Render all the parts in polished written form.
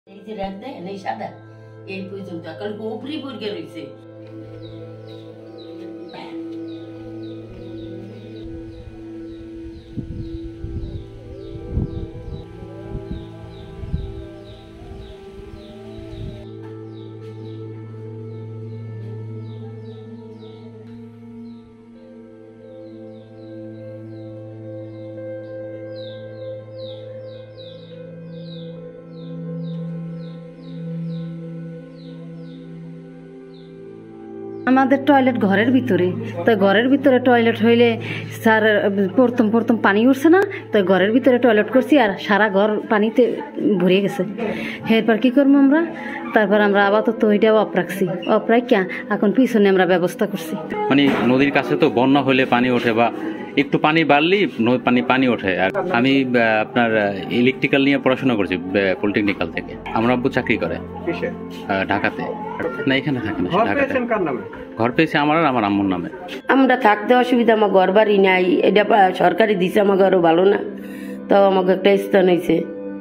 এই যে রাখ দেয় এই সাদা এই পর্যন্ত কাল উপরি পড়ে রয়েছে। আমাদের টয়লেট ঘরের ভিতরে, তো ঘরের ভিতরে টয়লেট হইলে স্যার প্রথম পানি উঠছে না, তো ঘরের ভিতরে টয়লেট করছি আর সারা ঘর পানিতে ভরে গেছে। এরপর কি করবো আমরা, তারপর আমরা আপাতত ওইটা অফ রাখছি, অফ রাখিয়া এখন পিছনে আমরা ব্যবস্থা করছি। মানে নদীর কাছে তো বন্যা হলে পানি ওঠে বা একটু পানি বাড়লেই পানি ওঠে। আর আমি আপনার ইলেকট্রিক্যাল নিয়ে পড়াশোনা করছি পলিটেকনিক্যাল থেকে। আমার আব্বু চাকরি করে ঢাকাতে, না এখানে থাকে না, ঢাকাতে। ঘর পেয়েছি আমার আর আমার আম্মুর নামে। আমরা থাকতে অসুবিধা, আমার ঘর বাড়ি নাই, এটা সরকারি দিছে, আমাকে আরো ভালো না, তাও আমাকে একটা স্থান হয়েছে।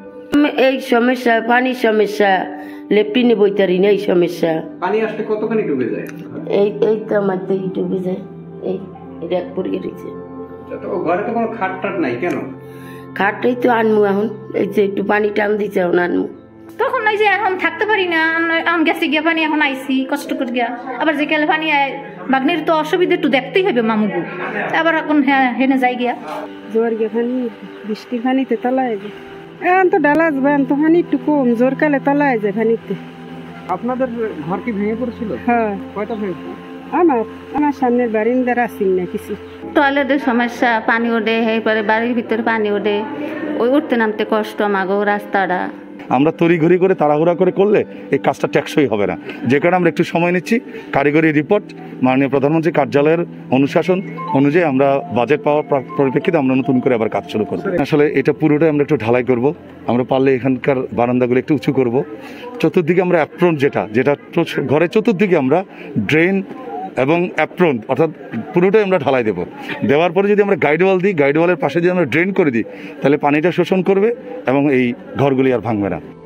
এই সমস্যা, পানির সমস্যা, লেপটিনে বইতারি না, এই সমস্যা। পানি আসলে কতখানি ডুবে যায়? এই তো আমার তো ডুবে যায়, এই এক পড়ে রয়েছে। ঘরে তো কোনো খাট টাট নাই কেন? খাটটাই তো আনমু এখন, এই যে একটু পানি টান দিচ্ছে এখন আনমু। তখন ওই যে এখন থাকতে পারি না, এখন গেছে গিয়া পানি, এখন আইসি কষ্ট করে গিয়া, আবার যে কেলে পানি বাগনির তো অসুবিধা একটু দেখতেই হবে মামুগু, আবার এখন হেনে যাই গিয়া জোর গিয়ে পানি, বৃষ্টির পানিতে তলায় যায়, এখন তো ডালা যাবেন তো পানি একটু কম, জোর কালে তলায় যায় পানিতে। আপনাদের ঘর কি ভেঙে পড়েছিল? হ্যাঁ, কয়টা ভেঙেছে? আমার সামনের বারিন্দার আসিল না কিছু। টয়লেটের সমস্যা, পানি ওঠে, এরপরে বাড়ির ভিতরে পানি ওঠে, ওই উঠতে নামতে কষ্ট আমাগো রাস্তাটা। আমরা তড়িঘড়ি করে তাড়াহুড়া করলে এই কাজটা টেকসই হবে না, যে কারণে আমরা একটু সময় নিচ্ছি। কারিগরি রিপোর্ট মাননীয় প্রধানমন্ত্রী কার্যালয়ের অনুশাসন অনুযায়ী আমরা বাজেট পাওয়ার পরিপ্রেক্ষিতে আমরা নতুন করে আবার কাজ শুরু করব। আসলে এটা পুরোটাই আমরা একটু ঢালাই করব, আমরা পারলে এখানকার বারান্দাগুলো একটু উঁচু করব। চতুর্দিকে আমরা অ্যাপ্রন যেটা ঘরের চতুর্দিকে আমরা ড্রেন এবং অ্যাপ্রন অর্থাৎ পুরোটাই আমরা ঢালাই দেবো। দেওয়ার পরে যদি আমরা গাইড ওয়াল দিই, গাইড ওয়ালের পাশে যদি আমরা ড্রেন করে দিই, তাহলে পানিটা শোষণ করবে এবং এই ঘরগুলি আর ভাঙবে না।